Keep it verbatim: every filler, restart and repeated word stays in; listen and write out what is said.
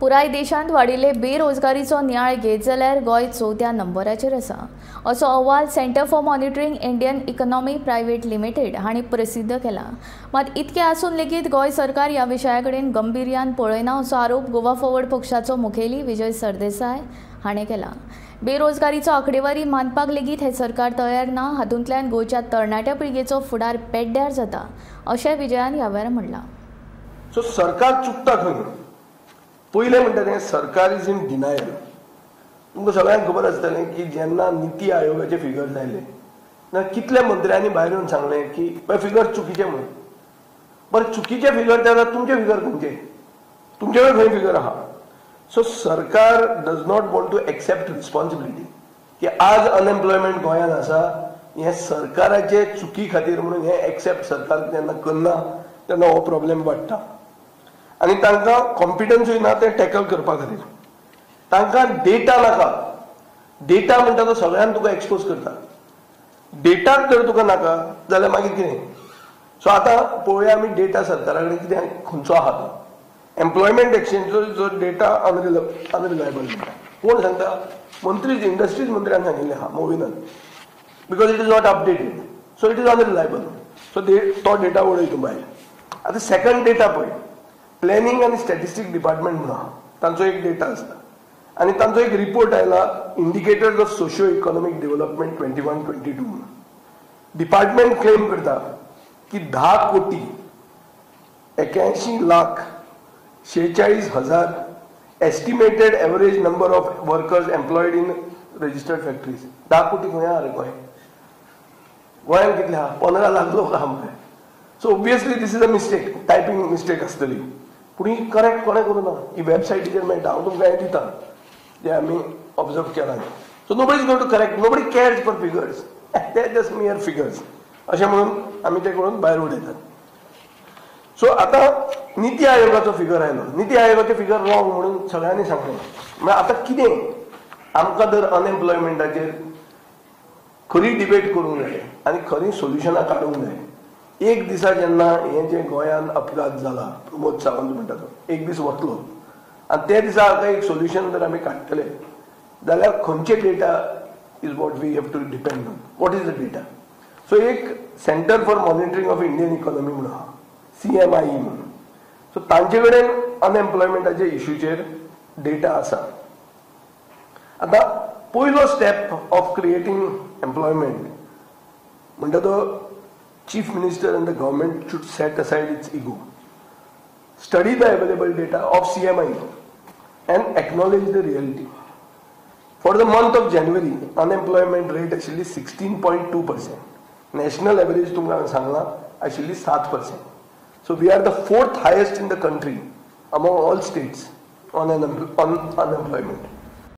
पुराय देशांत वाडिल्ले बेरोजगारीचो नियाळ घेत जाल्यार गोंय चवथ्या नंबराचेर आसा असो अहवाल centre for monitoring Indian economy private limited हांणी प्रसिद्ध केला। मात इतके आसून लेगीत गोंय सरकार ह्या विशया कडेन गंभीर्यान पळयना असो आरोप गोवा फॉरवर्ड पक्षाचो मुखेली विजय सरदेसाय हाणें केला। बेरोजगारीचो आंकडेवारी मानपाक लेगीत हे सरकार तयार ना, हातूंतल्यान गोंयच्या तरणाट्या पिळगेचो फुडार पेड्ड्यार जाता अशें विजयान ह्या वेळार म्हणलां। सो सरकार चुकता खंय? पहिले म्हणटा तें सरकार इज इन डिनायल। तुमकां सगळ्यांक खबर आसतलें की जेन्ना निती आयोगाचे फिगर्स आयले तेन्ना कितल्या मंत्र्यांनी भायर येवन सांगलें की पळय फिगर चुकीचे म्हणून। बरें चुकीचे फिगर ते जाल्यार तुमचे फिगर खंयचे? तुमचे कडेन खंय फिगर आहा? सो सरकार does not want to accept responsibility की आज अनएम्प्लॉयमेंट गोंयांत आसा हे सरकाराचे चुकी खातीर म्हणून हे एक्सेप्ट सरकार जेन्ना करना तेन्ना हो प्रॉब्लेम वाडटा आनी तांकां कॉम्पिटन्सूय ना ते टॅकल करपा खातीर। तांकां डेटा नाका। डेटा म्हणटा तो सगळ्यांक तुका एक्सपोज करता। डेटाच जर तुका नाका जाल्यार मागीर कितें? सो आतां पळोवया आमी डेटा सरकारा कडेन कितें खंयचो आहा तो। एम्प्लॉयमेंट एक्सचेंजचो जो डेटा अनरिलायबल कोण सांगता? मंत्री इंडस्ट्रीज मंत्र्यान सांगिल्लें आहा मोविनान because it is not updated so it is unreliable. So तो डेटा उडय तूं भायर। आतां सेकंड डेटा पळय, प्लॅनिंग आनी स्टॅटिस्टिक्स डिपार्टमेंट म्हणून आहा तांचो एक डेटा आसता आनी तांचो एक रिपोर्ट आयला indicators of socio economic development twenty one twenty two म्हणून। डिपार्टमेंट क्लेम करता की धा कोटी एक्याऐंशी लाख शेचाळीस हजार estimated average number of workers employed in registered factories. धा कोटी खंय आहा रे गोंय? गोंयांत कितले आहा? पंदरा लाख लोक आहा मरे। So obviously this is a mistake, typing mistake आसतली पूण ही करेक्ट कोणें करूं ना। ही वेबसायटीचेर मेळटा, हांव तुमकां हें दितां जें आमी ऑब्जर्व केलां। So nobody is going to correct, nobody cares for figures, ते जस्ट मियर फिगर्स अशें म्हणून आमी ते करून भायर उडयतात। सो आतां निती आयोगाचो फिगर आयलो, निती आयोगाचे फिगर रॉंग म्हणून सगळ्यांनी सांगलें। मागीर आतां कितें? आमकां जर अनएम्प्लॉयमेंटाचेर खरी डिबेट करूंक जाय आनी खरी सोल्युशनां काडूंक जाय। एक दिसा जेन्ना हे जे गोंयांत अपघात जाला, प्रमोद सावंत म्हणटा तो एक दीस वतलो आनी ते दिसा हाका एक सोल्युशन जर आमी काडटले जाल्यार खंयचे data is what we have to depend on. What is the data? So एक centre for monitoring of Indian economy म्हणून आहा, सी एम आय ई म्हणून। सो तांचे कडेन अनएम्प्लॉयमेंटाच्या इश्यूचेर डेटा आसा। आतां पयलो स्टेप ऑफ क्रिएटिंग एम्प्लॉयमेंट म्हणटा तो Chief Minister and the government should set aside its ego, study the available data of C M I and acknowledge the reality. For the month of January, unemployment rate actually sixteen point two percent. National average tumka sangla actually seven percent. So we are the fourth highest in the country among all states on, un on unemployment.